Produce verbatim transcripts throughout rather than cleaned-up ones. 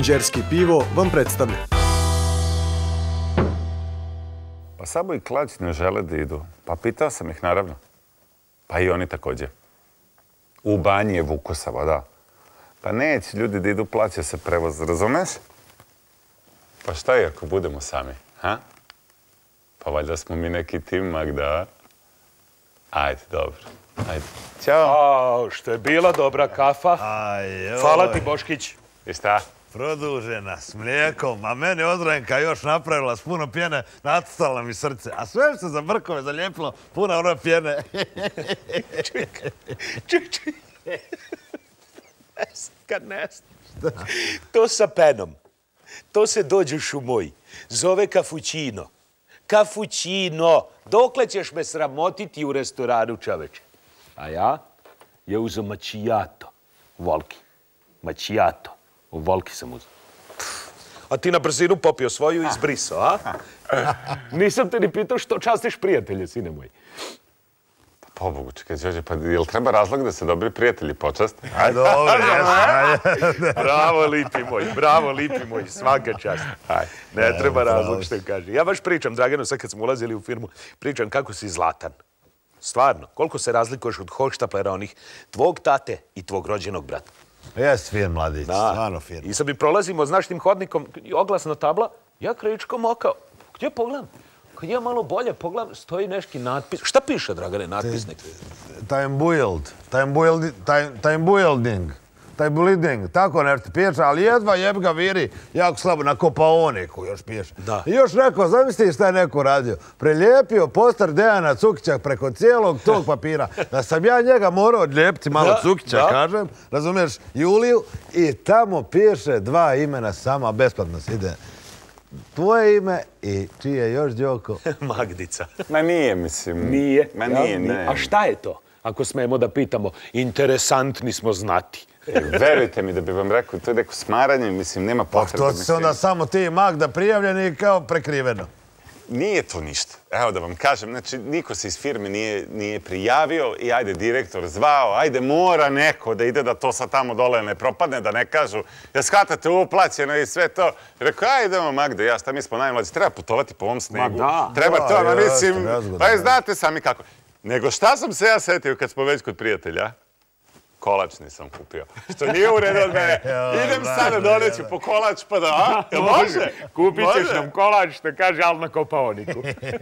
Inđerski pivo vam predstavlja. Pa Sabo i Klać ne žele da idu. Pa pitao sam ih, naravno. Pa i oni također. U banji je Vukosava, da. Pa neće ljudi da idu, plaća se prevoz, razumeš? Pa šta je ako budemo sami, ha? Pa valjda smo mi neki tim, Magda. Ajde, dobro. Ajde. Ćao. A, što je bila dobra kafa. Hvala ti, Boškić. I šta? Produžena, s mlijekom, a meni Odranka još napravila s puno pjene, nacrtala mi srce. A sve se za brkove zalijepilo, puna ona pjene. Čuj, čuj, čuj. Kad ne znaš. To sa penom. To se dođeš u moj. Zove kafućino. Kafućino. Dokle ćeš me sramotiti u restoranu, čoveče? A ja je uzeo macchiato. Volki. Macchiato. U Volki sam uzeo. A ti na brzinu popio svoju i izbrisao, a? Nisam te ni pitao što častiš prijatelje, sine moj. Pobogu, čekaj, Đorđe, pa jel treba razlog da se dobri prijatelji počast? Aj, dobro, jes. Bravo, lipi moj, bravo, lipi moj, svaka čast. Ne treba razlog što kaže. Ja baš pričam, Draganu, sad kad smo ulazili u firmu, pričam kako si zlatan. Stvarno, koliko se razlikuješ od hohštaplera onih tvog tate i tvog rođenog brata. Jes fin, mladić, stvarno fin. I sad mi prolazimo znaš tim hodnikom, oglasna tabla, ja krajičkom oka, gdje pogledam? Kad ja malo bolje pogledam, stoji neki natpis. Šta piše, Dragane, natpis neki? Time build, time build, time building, time building, tako nešto piše, ali jedva jeb ga viri, jako slabo, na kopaoniku još piše. I još rekao, zamisli šta je neko radio, prelijepio poster Dejana Cukića preko cijelog tog papira, da sam ja njega morao odlijepiti malo Cukića, kažem, razumiješ, Juliju, i tamo piše dva imena sama, besplatno se ide. Tvoje ime i čije još, Đoko? Magdica. Ma nije, mislim. Nije? Ma nije, ne. A šta je to? Ako smemo da pitamo, interesantni smo znati. Verujte mi da bi vam rekao, to je neko smaranje, mislim, nema potrebe. Pa to se onda samo ti i Magda prijavljeni kao prekriveno. Nije to ništa. Evo da vam kažem, znači, niko se iz firme nije prijavio i ajde direktor zvao, ajde mora neko da ide da to sad tamo dole ne propadne, da ne kažu, ja shvatate uplaćeno i sve to. Rekao, ajdemo Magda, ja šta mi smo najmlađi, treba putovati po ovom snegu. Treba to, mislim, pa je znate sami kako. Nego šta sam se ja setio kad smo već kod prijatelja? Kolač nisam kupio. Što nije u redu od mene. Idem sada doneću po kolač pa da, a? Jel može? Kupit ćeš nam kolač, što kaže Al na kopaoniku.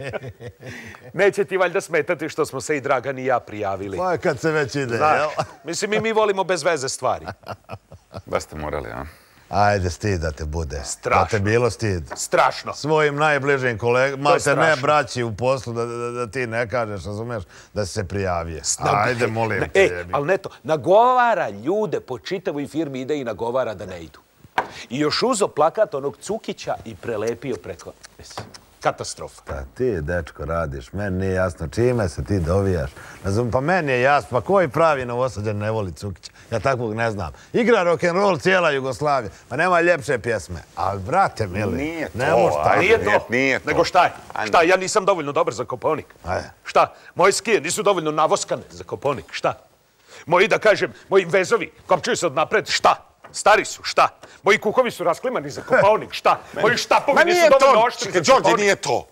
Neće ti valjda smetati što smo se i Dragan i ja prijavili. Pa kad se već ide, jel? Mislim i mi volimo bez veze stvari. Baš ste morali, a? Ajde, stid da te bude. Strašno. Da te bilo stid. Strašno. Svojim najbližim kolegama, malte ne braći u poslu, da ti ne kažeš, razumiješ, da se prijavije. Ajde, molim te. E, ali neto, nagovara ljude po čitavoj firmi, ide i nagovara da ne idu. I još uzo plakat onog Cukića i prelepio preko. Katastrofa. Šta ti, dečko, radiš? Meni nije jasno čime se ti dovijaš. Pa meni je jasno, pa koji pravi Novosađan ne voli Cukića? Ja takvog ne znam. Igra rock'n'roll cijela Jugoslavija. Pa nema ljepše pjesme. Ali, brate, mili, nije to. Nije to. Nego šta je? Šta, ja nisam dovoljno dobar za Kopaonik. Šta? Moje skije nisu dovoljno navoskane za Kopaonik. Šta? Moji, da kažem, moji vezovi kopčuju se od napred. Šta? Stari su, šta? Moji kukovi su rasklimani za Kopaonik, šta? Moji štapovi nisu dovoljno oštri za Kopaonik. Đorđe, nije to.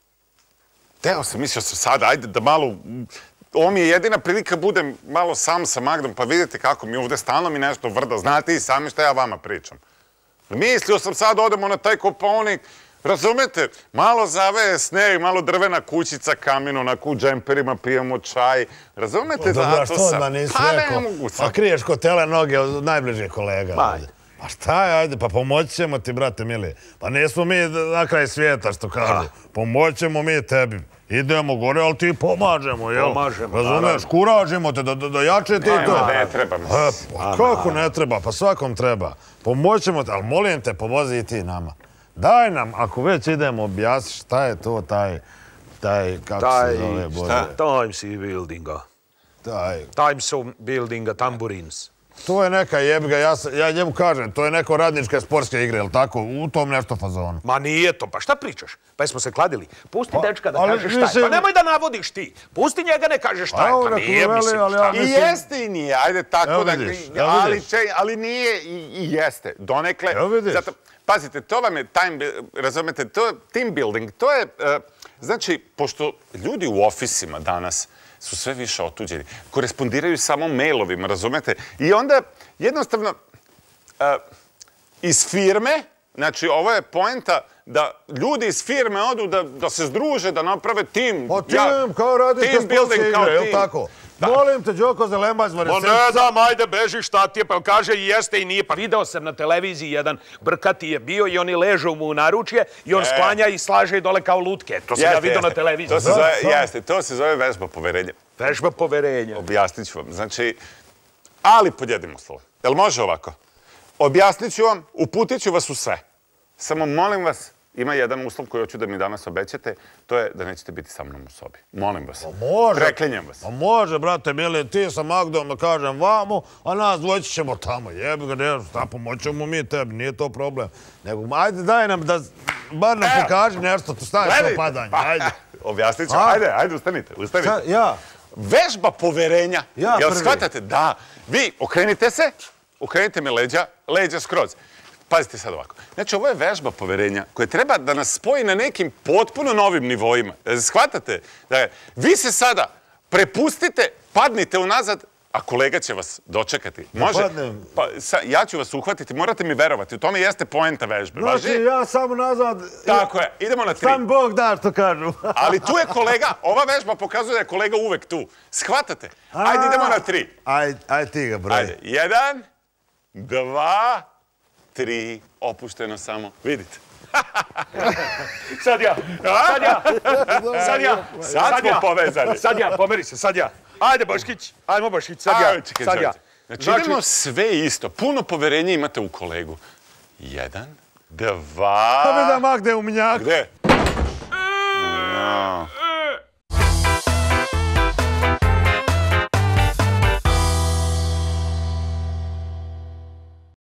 Teo sam, mislio sam sada, ajde da malo... Ovo mi je jedina prilika, budem malo sam sa Magdom, pa vidite kako mi ovdje stalno mi nešto vrda. Znate i sami šta ja vama pričam. Mislio sam sad odemo na taj Kopaonik, razumete? Malo zave sneg, malo drvena kućica, kamin, onako u džemperima, pijemo čaj. Razumete? Dobro, što odmah nisi rekao? Pa kriješ ko tele noge od najbližih kolega. Pa šta je, ajde, pa pomoći ćemo ti, brate mili. Pa nismo mi na kraj svijeta, što kažu. Pomoći ćemo mi tebi. Idemo gore, ali ti pomažemo, jel? Pomažemo, razumiješ, kuražimo te da jače ti to. Ne treba mi. Kako ne treba? Pa svakom treba. Pomoći ćemo te, ali molim te, pomozi i ti nama. Daj nam, ako već idemo, objasni šta je to taj, taj, kako se zove, Bože? Times buildinga. Taj. Times buildinga, tamburins. To je neka jebiga, ja, ja njemu kažem, to je neko radničke sportske igre, jel tako? U tom nešto fazonu. Ma nije to, pa šta pričaš? Pa jesmo se kladili. Pusti dečka da kaže šta je. Pa nemoj da navodiš ti. Pusti njega ne kaže šta je. Pa nije, mislim, šta. I jeste i nije, ajde tako da... Ali nije i jeste. Donekle. Zato, pazite, to vam je time, razumete, to je team building. To je, znači, pošto ljudi u ofisima danas su sve više otuđeni. Korespondiraju samo mailovima, razumete? I onda jednostavno iz firme, znači ovo je poenta da ljudi iz firme odu da se združe, da naprave tim. O tim, kao radničke sportske igre, je li tako? Molim te, Đoko Zelembac, Ma ne znam, ajde, beži, šta ti je, pa kaže i jeste i nije. Pa video sam na televiziji, jedan brkati je bio i oni ležu mu u naručje i on sklanja i slaže dole kao lutke. To sam ja vidio na televiziji. Jeste, to se zove vežba poverenja. Vežba poverenja. Objasnit ću vam. Znači, ali pod jednim uslovom. Jel može ovako? Objasnit ću vam, uputit ću vas u sve. Samo molim vas, ima jedan uslov koji hoću da mi danas obećate, to je da nećete biti sa mnom u sobi. Molim vas. Preklinjem vas. A može, brate, mili, ti sa Magdom da kažem vamo, a nas dvojići ćemo tamo. Jebi ga, ne, šta pomoćemo mi tebi, nije to problem. Nego, ajde, daj nam da, bar nam pokaži nešto, to staje to padanje, ajde. Objasnit ću, ajde, ajde, ustanite, ustanite. Ja? Vežba poverenja. Ja prvi. Jel shvatate? Da. Vi okrenite se, okrenite me leđa, leđa skroz. Pazite sad ovako. Znači, ovo je vežba poverenja koja treba da nas spoji na nekim potpuno novim nivoima. Shvatate? Vi se sada prepustite, padnite unazad, a kolega će vas dočekati. Može? Ja ću vas uhvatiti, morate mi verovati. U tome jeste poenta vežbe. Znači, ja samo nazad... Tako je. Idemo na tri. Sam Bog da, što kažu. Ali tu je kolega. Ova vežba pokazuje da je kolega uvek tu. Shvatate? Ajde, idemo na tri. Ajde ti ga, broj. Ajde. Jedan, dva... Tri, opušteno samo. Vidite. Sad ja, sad ja, sad ja. Sad smo povezani. Sad ja, pomeri se, sad ja. Ajde, Boškić, ajmo Boškić, sad ja, sad ja. Znači, idemo sve isto. Puno poverenja imate u kolegu. Jedan, dva... Pa mi da Magde u minjaku. Gde?